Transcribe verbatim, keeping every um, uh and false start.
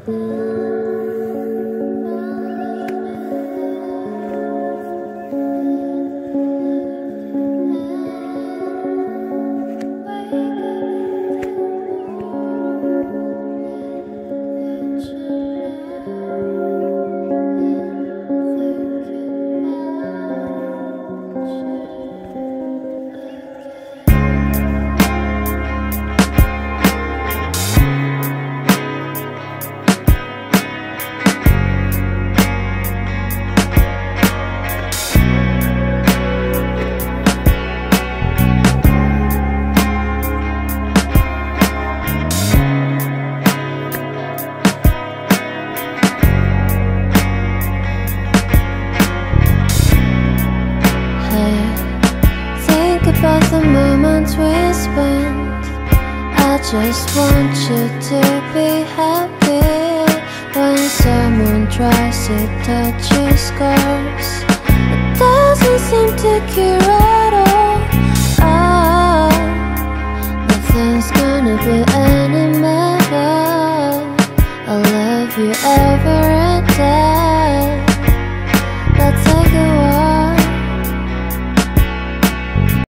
About the moments we spent, I just want you to be happy. When someone tries to touch your scars, it doesn't seem to cure at all. Oh, nothing's gonna be any better. I'll love you ever and day. Let's take a walk.